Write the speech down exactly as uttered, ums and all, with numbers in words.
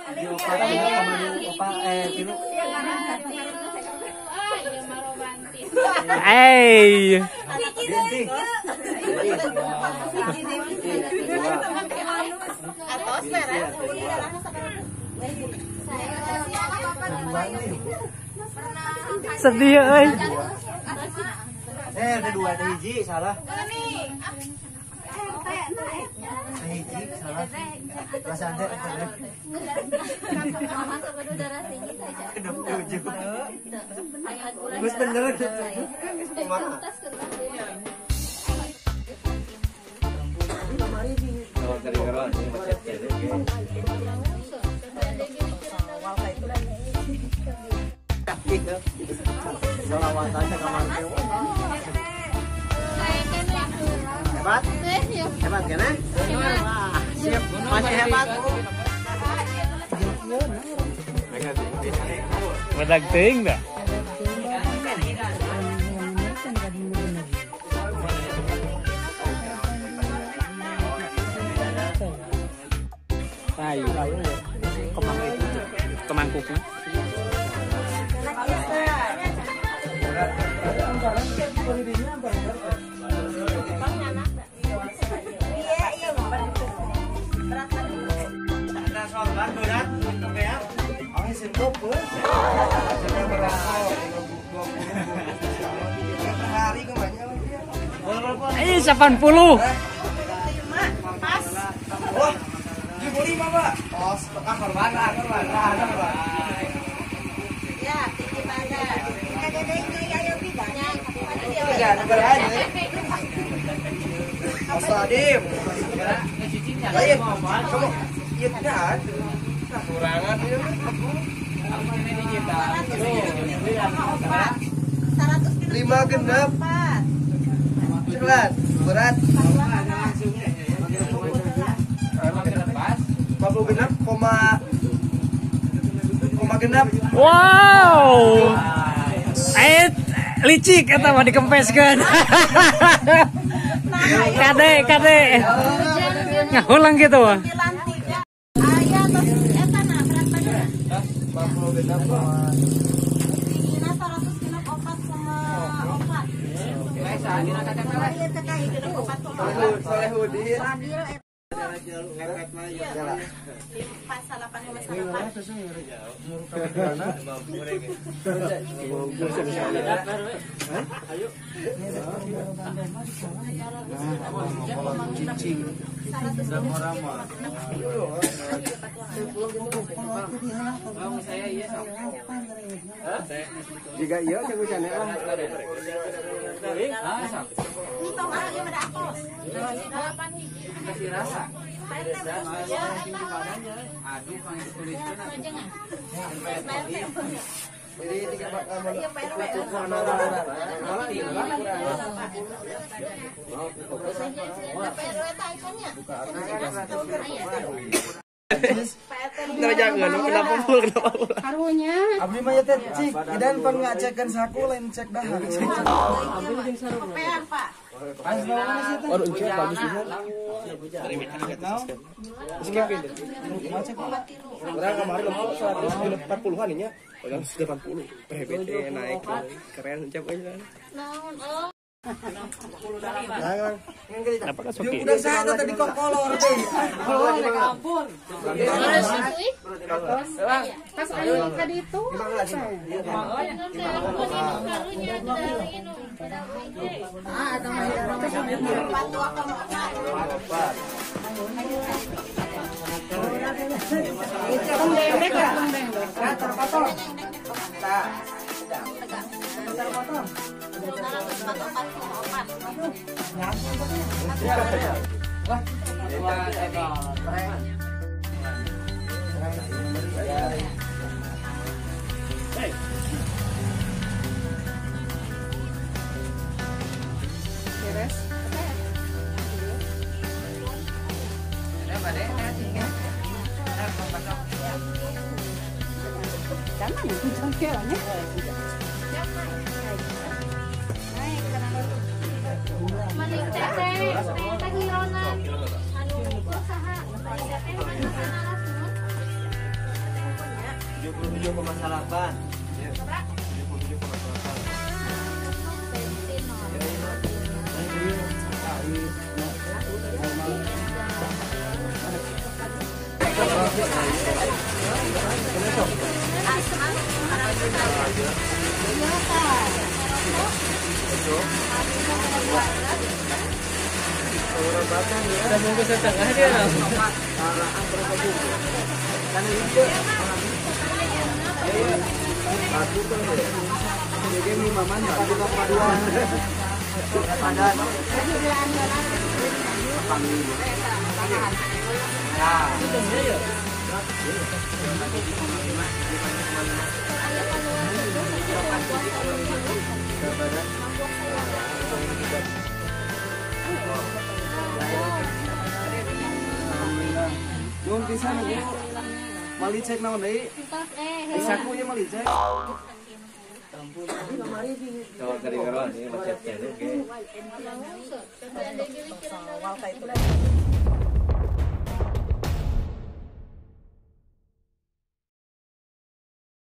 Eh. Sedih euy. Eh, ada dua, ada hiji, salah. Hiji, salah. Perasaan teh ada. Kedep tujuh. Gus bener. Kumaha? Kalau dari orang ini macet jadi. Selawatannya kawan hebat, hebat kan? Wah, siap, masih hebat. Badag ting dah. Ayo, kemang itu, kemangkuknya. Eh, delapan puluh. Wah, dibeli Bapak. Oh, setengah korban, korban. Ya, tinggi pada. Ada dengnya ya yang bidangnya. Ya, negara aja. Asadim. Baik, kamu iya kan? Kurangan ya. Lima genap. Celat, berat. Lima puluh genap, koma koma genap. Wow. Eh, licik eta mah dikempeskeun. Kade, kade. Ngahulang gitu wah. Jika iya saya bisa nih ah. Kasih rasa. Aduh, panggil tuliskan. Jadi tiga pak kamu. Jangan, kenapa pul, kenapa pul? Karunya. Abdi mah teh cik, idan pan ngacekeun saku lain cek dah. Abdi jeung sarung. Pean, Pak. Baru cek bagus bisa. Skipin deh. Orang kemarin lempok seratus empat puluhan ini ya. Orang delapan puluh. P B T naik keren cek aja. Apakah soki? Udah saya tadi kok kolor teh. Oh, rek ampun. Pas ayo ka ditu. Ah, atau patu akan Tembeng ya, tembeng. Terpotong. Nah. Terpotong. Wah, tujuh koma delapan. tujuh puluh tujuh koma delapan. Udah bungkus setengah dia. Jadi lima mana? Satu koma dua. Padan. Alhamdulillah. Nuhun pisan Bu. Mali cek naon deui? Isaku ieu mali cek. Coba dari karuan ini macet-macet oke.